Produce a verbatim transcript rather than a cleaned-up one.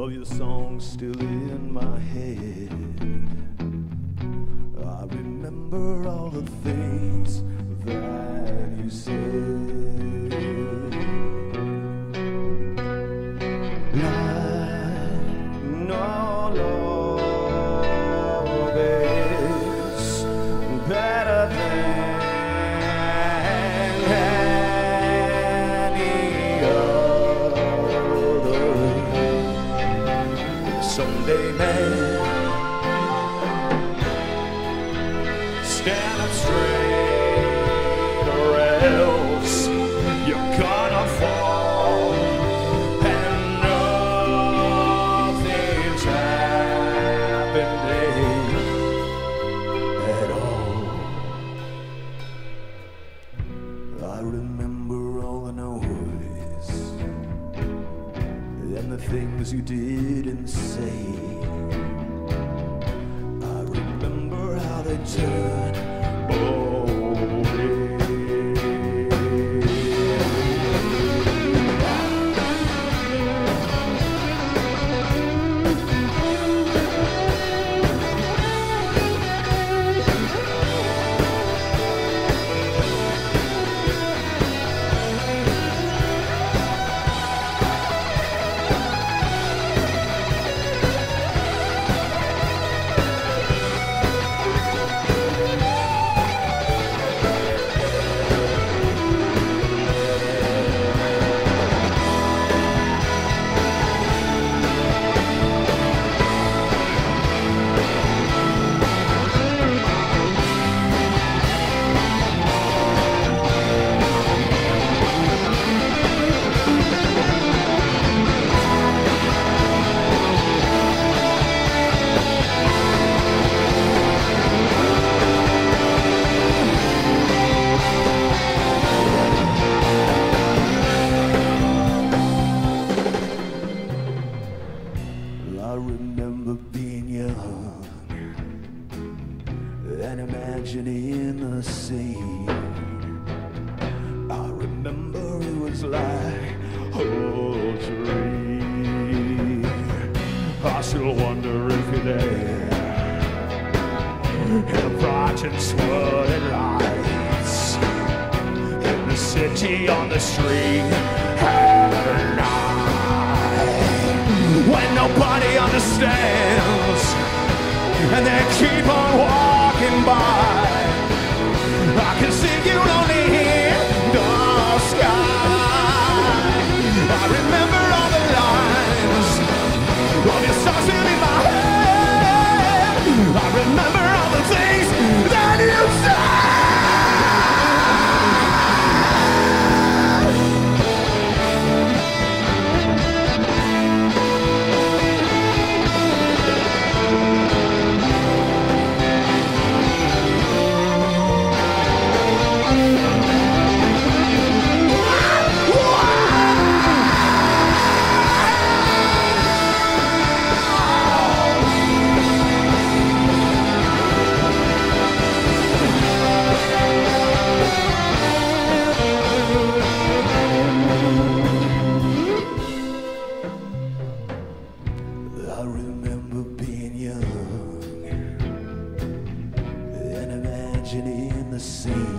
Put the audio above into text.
of your songs still in my head. I remember all the things that you said. Like no love is better than any other. Someday, man, stand up straight, or else you're gonna fall, and nothing's happening at all. I remember all the noise and the things you didn't say. I remember how they turned I remember being young and imagining the scene. I remember it was like a dream. I still wonder if you're there in the bright and swirling lights, in the city, on the street at night, when nobody understands and they keep on walking by. I can see you only in the sky. I remember all the lines of your songs still in my head. I remember all the things that you said. I remember being young and imagining the scene.